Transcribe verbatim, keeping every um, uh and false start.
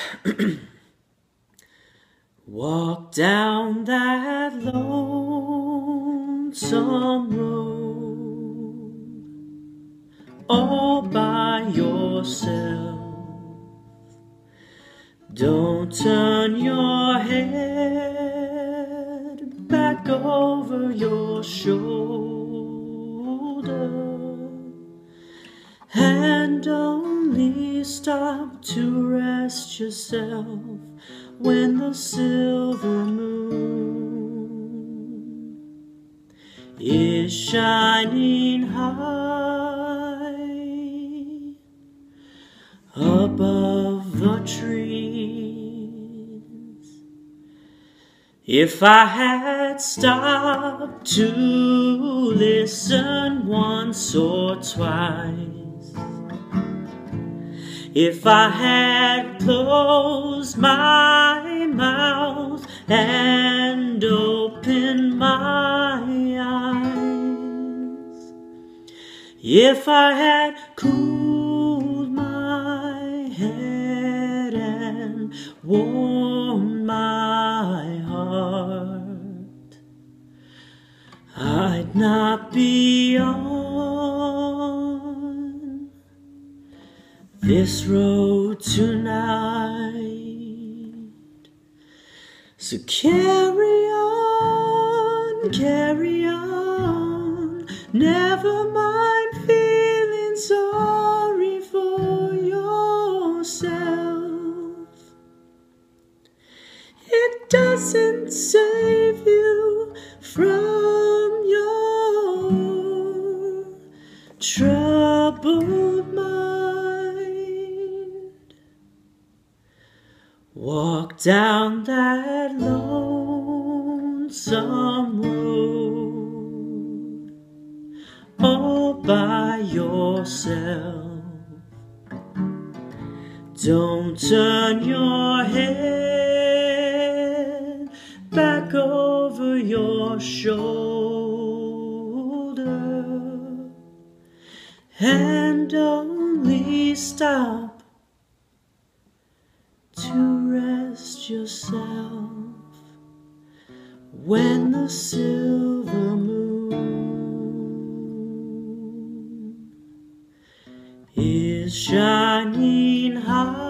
Walk down that lonesome road all by yourself. Don't turn your head back over your shoulder, and only stop to rest yourself when the silver moon is shining high above the trees. If I had stopped to listen once or twice, if I had closed my mouth and opened my eyes, if I had cooled my head and warmed my heart, I'd not be on this road tonight. So carry on, carry on, never mind feeling sorry for yourself. It doesn't save you from your troubled mind. Walk down that lonesome road all by yourself. Don't turn your head back over your shoulder, and only stop to rest yourself when the silver moon is shining high